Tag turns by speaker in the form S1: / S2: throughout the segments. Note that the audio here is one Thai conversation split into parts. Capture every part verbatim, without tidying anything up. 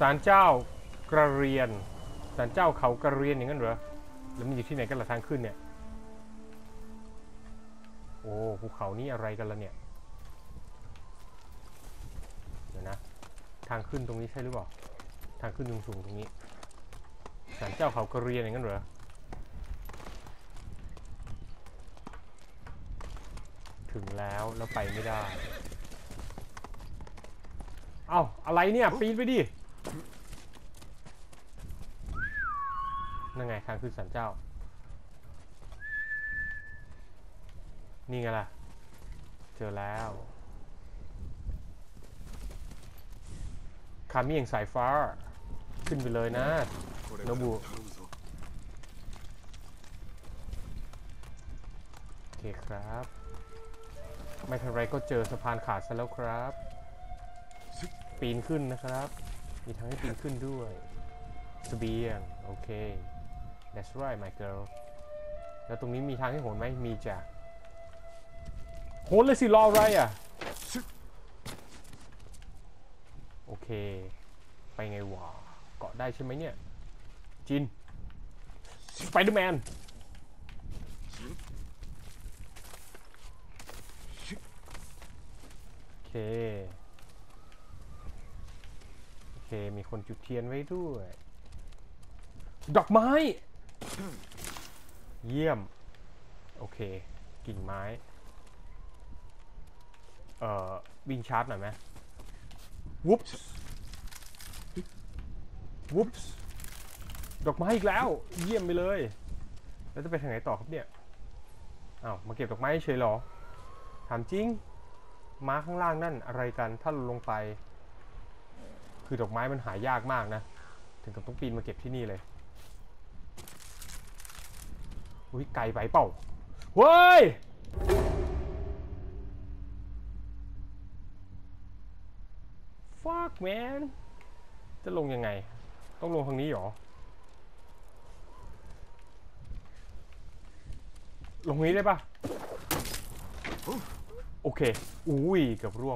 S1: ศาลเจ้ากระเรียนศาลเจ้าเขากระเรียนอย่างนั้นเหรอแล้วมันอยู่ที่ไหนกันล่ะทางขึ้นเนี่ยโอ้ภูเขานี่อะไรกันล่ะเนี่ยเดี๋ยวนะทางขึ้นตรงนี้ใช่หรือเปล่าทางขึ้นสูงๆตรงนี้ศาลเจ้าเขากระเรียนอย่างนั้นเหรอถึงแล้วแล้วไปไม่ได้เอ้าอะไรเนี่ยปีนไปดินั่นไงทางขึ้นศาลเจ้านี่ไงล่ะเจอแล้วคามิเองสายฟ้าขึ้นไปเลยนะโนบุโอเคครับไม่ทันไรก็เจอสะพานขาดซะแล้วครับปีนขึ้นนะครับมีทางให้ปีนขึ้นด้วยเสบียงโอเค that's right my girl แล้วตรงนี้มีทางให้โหนไหมมีจ้ะโหนเลยสิรออะไรอ่ะโอเคไปไงวะเกาะได้ใช่ไหมเนี่ยจินสไปเดอร์แมนโอเคโอเคมีคนจุดเทียนไว้ด้วยดอกไม้เยี่ยมโอเคกิ่งไม้เอ่อวิ่งชาร์จหน่อยไหมวุ๊บวุ๊บดอกไม้อีกแล้วเยี่ยมไปเลยแล้วจะไปทางไหนต่อครับเนี่ยอ้าวมาเก็บดอกไม้เฉยหรอถามจริงม้าข้างล่างนั่นอะไรกันถ้าลงไปคือดอกไม้มันหายากมากนะถึงกับต้องปีนมาเก็บที่นี่เลยอุ้ยไกลไปเปล่าเฮ้ยfuck man จะลงยังไงต้องลงทางนี้หรอลงนี้ได้ปะโอเคอุ้ยเกือบร่วง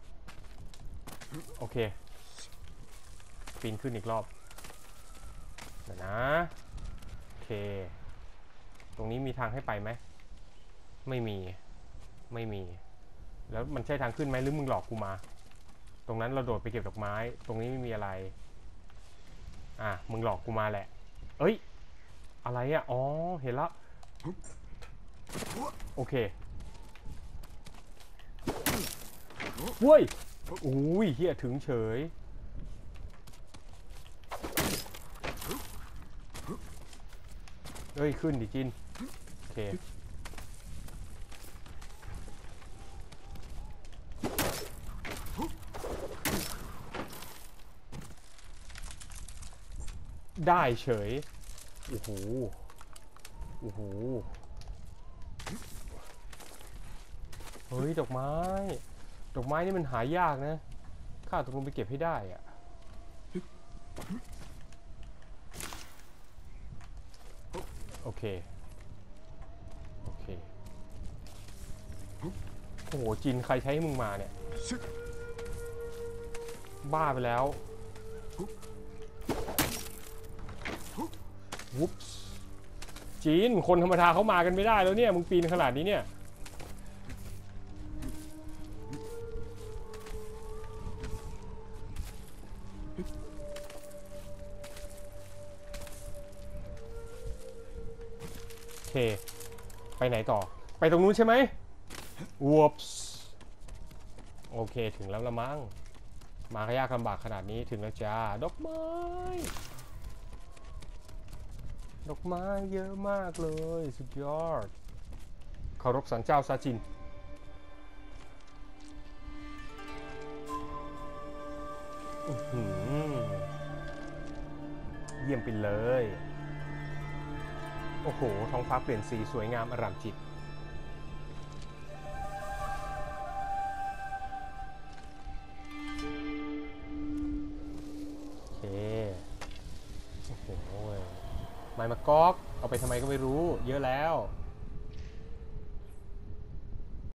S1: โอเคปีนขึ้นอีกรอบเดี๋ยวนะโอเคตรงนี้มีทางให้ไปไหมไม่มีไม่มีแล้วมันใช่ทางขึ้นไหมหรือมึงหลอกกูมาตรงนั้นเราโดดไปเก็บดอกไม้ตรงนี้ไม่มีอะไรอ่ะมึงหลอกกูมาแหละเอ้ยอะไรอ่ะอ๋อเห็นแล้วโอเคเว้ยอุ้ยเฮียถึงเฉยเอ้ยขึ้นดิจินโอเคได้เฉยโอ้โหโอ้โหเฮ้ยดอกไม้ดอกไม้นี่มันหายากนะข้าต้องลงไปเก็บให้ได้อะโอเคโอเคโอ้โหจินใครใช้ให้มึงมาเนี่ยบ้าไปแล้ววุ๊บจีนคนธรรมดาเขามากันไม่ได้แล้วเนี่ยมึงปีนขนาดนี้เนี่ยโอเคไปไหนต่อไปตรงนู้นใช่ไหมวูบโอเคถึงแล้วละมั้งมาขยากลำบากขนาดนี้ถึงแล้วจ้าดอกไม้ดอกไม้เยอะมากเลยสุดยอดเคารพศาลเจ้าซาจินเยี่ยมไปเลยโอ้โหท้องฟ้าเปลี่ยนสีสวยงามอร่ามจิตโอเคโอ้โหไม้มะกอกเอาไปทำไมก็ไม่รู้เยอะแล้ว